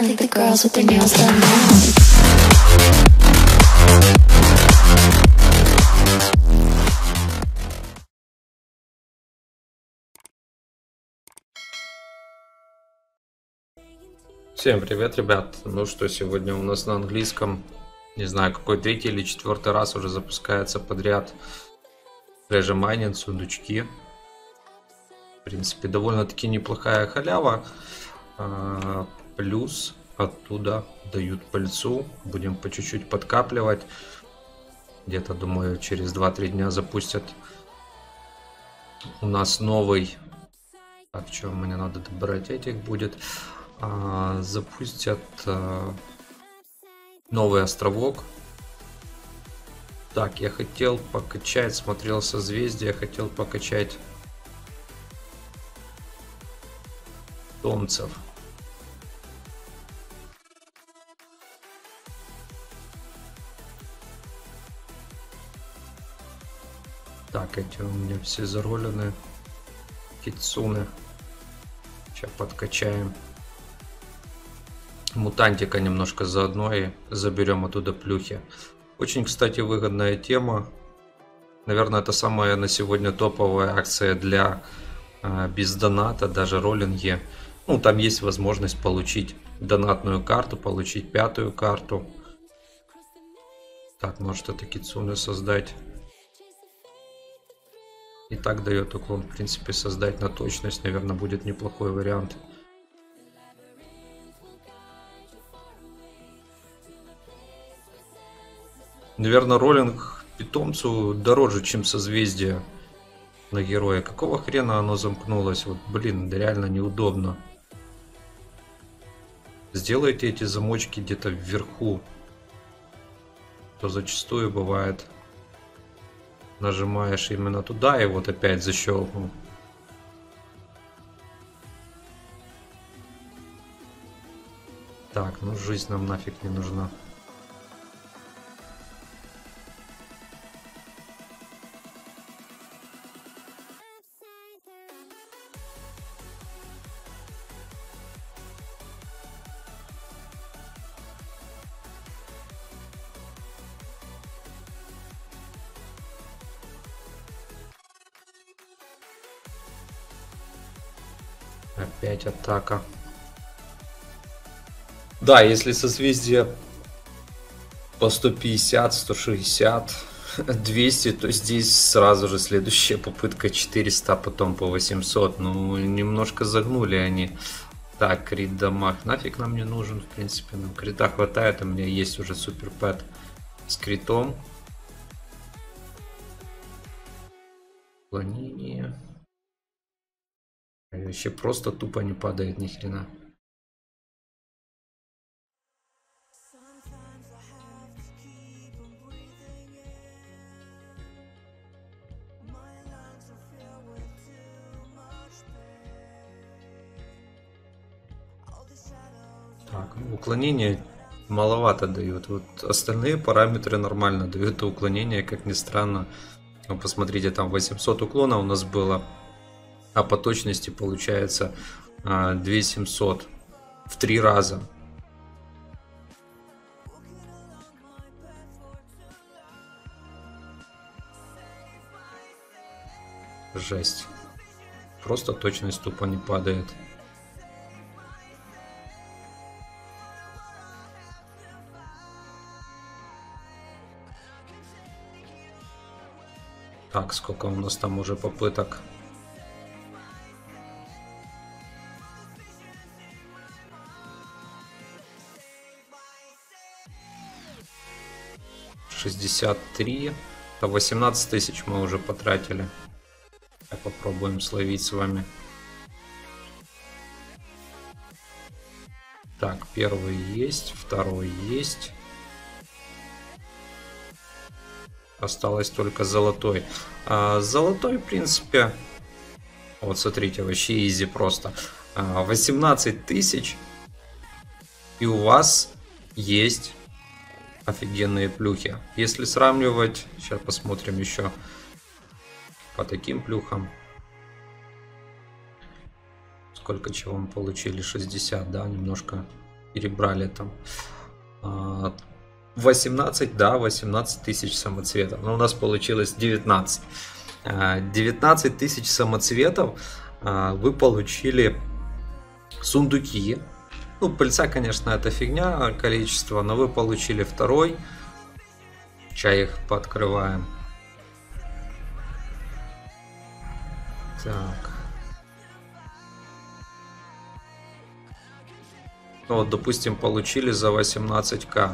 I think the girls with their nails done now. Всем привет, ребят. Ну что, сегодня у нас на английском, не знаю, какой третий или четвертый раз уже запускается подряд Treasure Mining, сундучки. В принципе, довольно-таки неплохая халява. Плюс оттуда дают пыльцу. Будем по чуть-чуть подкапливать. Где-то, думаю, через 2-3 дня запустят у нас новый. Так, что мне надо добрать этих будет. Запустят новый островок. Так, я хотел покачать, смотрел созвездие, хотел покачать томцев. Так, эти у меня все заролены. Кицуны. Сейчас подкачаем. Мутантика немножко заодно и заберем оттуда плюхи. Очень, кстати, выгодная тема. Наверное, это самая на сегодня топовая акция для без доната, даже роллинги. Ну, там есть возможность получить донатную карту, получить 5-ю карту. Так, может это кицуны создать. И так дает уклон, в принципе, создать на точность, наверное, будет неплохой вариант. Наверное, роллинг питомцу дороже, чем созвездие на героя. Какого хрена оно замкнулось? Вот, блин, да реально неудобно. Сделайте эти замочки где-то вверху. То зачастую бывает. Нажимаешь именно туда и вот опять защелкнул. Так, ну жизнь нам нафиг не нужна. Опять атака. Да, если созвездие по 150, 160, 200, то здесь сразу же следующая попытка 400, потом по 800. Ну, немножко загнули они. Так, крит дамаг нафиг нам не нужен, в принципе. Нам крита хватает, у меня есть уже супер пэт с критом. Уклонение. Вообще просто тупо не падает ни хрена. Так, ну, уклонение маловато дают. Вот остальные параметры нормально дают, а уклонение, как ни странно. Ну, посмотрите, там 800 уклона у нас было. А по точности получается 2700 в 3 раза. Жесть. Просто точность тупо не падает. Так, сколько у нас там уже попыток? $63. 18 тысяч мы уже потратили. Попробуем словить с вами. Так, первый есть, второй есть. Осталось только золотой. Золотой, в принципе, вот смотрите, вообще изи просто. 18 тысяч. И у вас есть офигенные плюхи. Если сравнивать, сейчас посмотрим еще по таким плюхам. Сколько чего мы получили? 60, да, немножко перебрали там 18, да, 18 тысяч самоцветов. Но у нас получилось 19. 19 тысяч самоцветов вы получили сундуки. Ну, пыльца, конечно, это фигня, количество, но вы получили второй. Сейчас их пооткрываем. Так. Ну, вот, допустим, получили за 18к.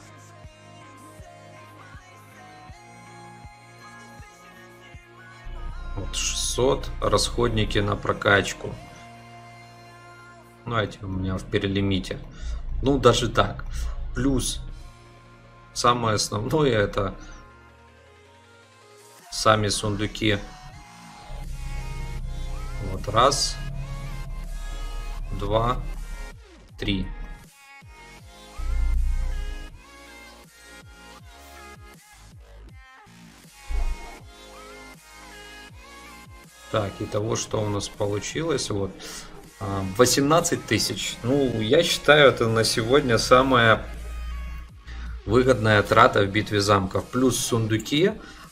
Вот 600. Расходники на прокачку. Ну, эти у меня в перелимите. Ну, даже так. Плюс самое основное это сами сундуки. Вот раз, два, три. Так, итого, что у нас получилось? Вот 18 тысяч. Ну, я считаю, это на сегодня самая выгодная трата в битве замков. Плюс сундуки.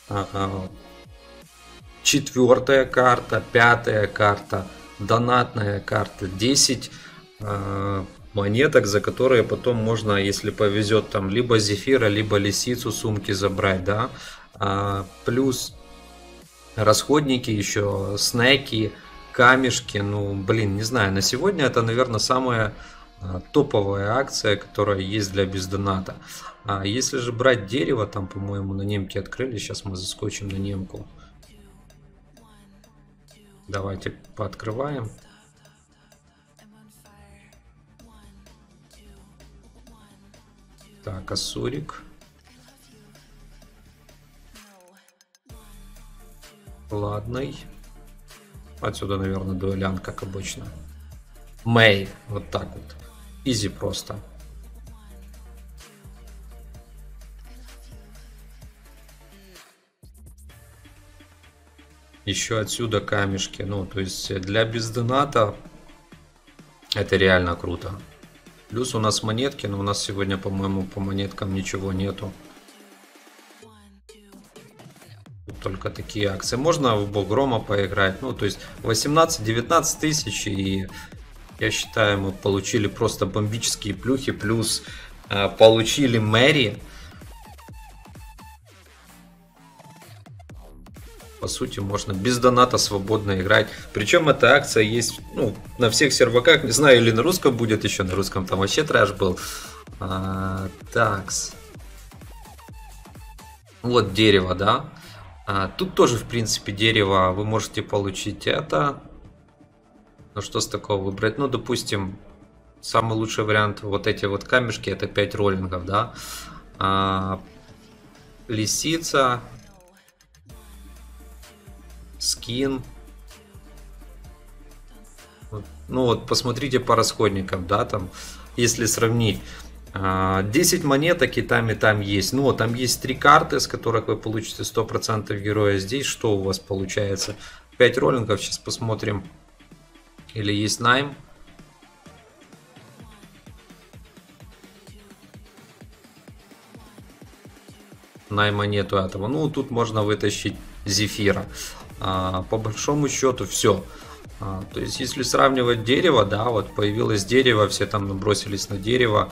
Четвертая карта, пятая карта, донатная карта, 10 монеток, за которые потом можно, если повезет, там либо зефира, либо лисицу сумки забрать, да. Плюс расходники еще, снеки, камешки. Ну, блин, не знаю, на сегодня это, наверное, самая топовая акция, которая есть для бездоната. Если же брать дерево, там, по-моему, на немке открыли, сейчас мы заскочим на немку. Давайте пооткрываем. Так, Ассурик. Ладный. Отсюда, наверное, дуэлян, как обычно. Мэй. Вот так вот. Изи просто. Еще отсюда камешки. Ну, то есть для бездоната это реально круто. Плюс у нас монетки, но у нас сегодня, по-моему, по монеткам ничего нету. Только такие акции. Можно в бог грома поиграть. Ну, то есть 18-19 тысяч. И я считаю, мы получили просто бомбические плюхи. Плюс получили Мэри. По сути, можно без доната свободно играть. Причем эта акция есть, ну, на всех серваках. Не знаю, или на русском будет еще. На русском там вообще трэш был. Такс. Вот дерево, да. Тут тоже, в принципе, дерево. Вы можете получить это. Ну, что с такого выбрать? Ну, допустим, самый лучший вариант. Вот эти вот камешки. Это 5 роллингов, да. Лисица. Скин. Ну вот, посмотрите по расходникам, да, там, если сравнить. 10 монеток и там есть. Ну, там есть 3 карты, с которых вы получите 100% героя. Здесь что у вас получается? 5 роллингов, сейчас посмотрим. Или есть найм. Найма нету этого. Ну, тут можно вытащить зефира. По большому счету все. То есть, если сравнивать дерево, да, вот появилось дерево, все там набросились на дерево.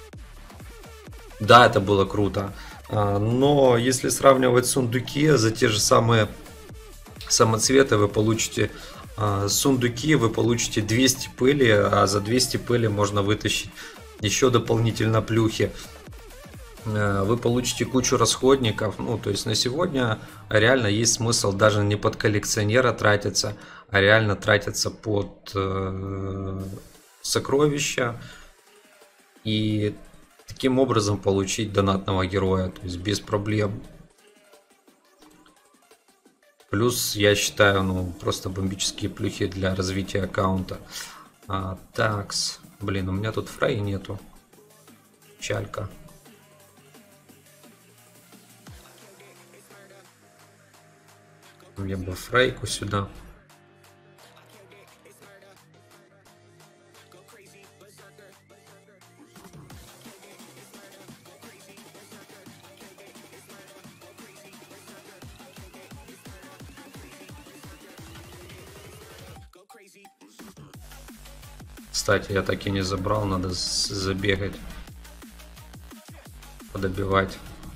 Да, это было круто. Но если сравнивать сундуки, за те же самые самоцветы вы получите сундуки, вы получите 200 пыли, а за 200 пыли можно вытащить еще дополнительно плюхи. Вы получите кучу расходников. Ну, то есть на сегодня реально есть смысл даже не под коллекционера тратиться, а реально тратиться под сокровища и таким образом получить донатного героя, то есть без проблем. Плюс я считаю, ну, просто бомбические плюхи для развития аккаунта. Такс. Блин, у меня тут фрей нету. Чалька. Я бы фрейку сюда. Кстати, я так и не забрал, надо забегать, подобивать.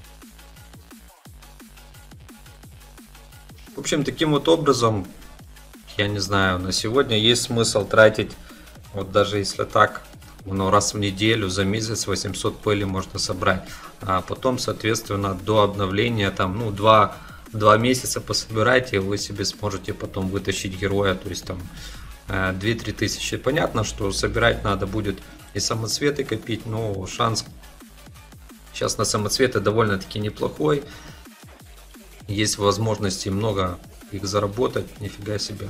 В общем, таким вот образом, я не знаю, на сегодня есть смысл тратить, вот даже если так, ну, раз в неделю, за месяц 800 пыли можно собрать. А потом, соответственно, до обновления, там, ну, 2 месяца пособирайте, и вы себе сможете потом вытащить героя, то есть там 2-3 тысячи. Понятно, что собирать надо будет и самоцветы копить, но шанс сейчас на самоцветы довольно-таки неплохой. Есть возможности много их заработать, нифига себе.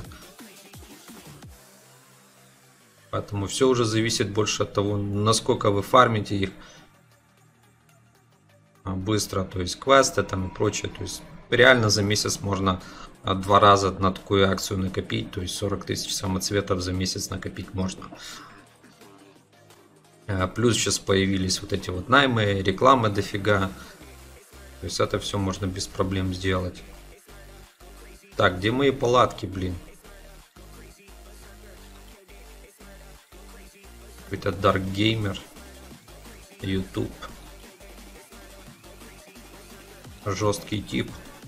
Поэтому все уже зависит больше от того, насколько вы фармите их быстро, то есть квесты там и прочее. То есть реально за месяц можно 2 раза на такую акцию накопить, то есть 40 тысяч самоцветов за месяц накопить можно. Плюс сейчас появились вот эти вот наймы, рекламы дофига. То есть это все можно без проблем сделать. Так, где мои палатки, блин? Какой-то Dark Gamer. YouTube. Жесткий тип.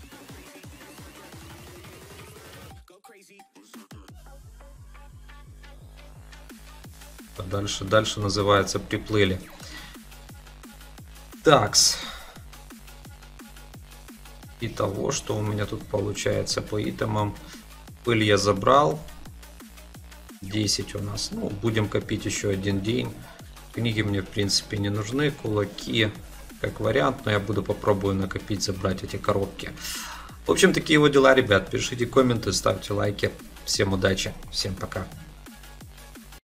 Дальше называется приплыли. Такс. Итого, что у меня тут получается по итемам. Пыль я забрал. 10 у нас. Ну, будем копить еще один день. Книги мне в принципе не нужны. Кулаки как вариант, но я попробую накопить, забрать эти коробки. В общем, такие вот дела, ребят. Пишите комменты, ставьте лайки. Всем удачи, всем пока.